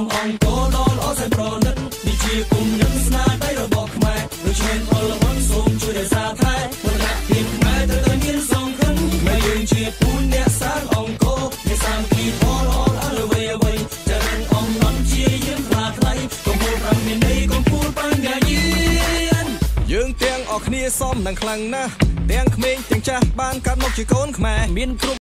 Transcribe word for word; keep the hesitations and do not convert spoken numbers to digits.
អង្គដល់អស់សេប្រណិតនេះជាគុំនឹងស្នាដៃរបស់ខ្មែរដូច្នេះអរវ៉ាន់សូមជួយរក្សាថែវណ្ណៈភាពខ្មែរត្រូវតែមានសង្ឃឹមខ្មែរយើងជាពូនអ្នកសាងអង្គអ្នកសាងពីផលអរអរវ័យអ្វីចារឹងអំណន់ជាយើងខ្លាថ្លៃកំពូលប្រាំមានន័យកំពូលបញ្ញាញាណយើងទាំងអស់គ្នាសមនឹងខ្លាំងណាស់ទាំងក្មេងទាំងចាស់បានកាត់មកជាកូនខ្មែរមានគ្រប់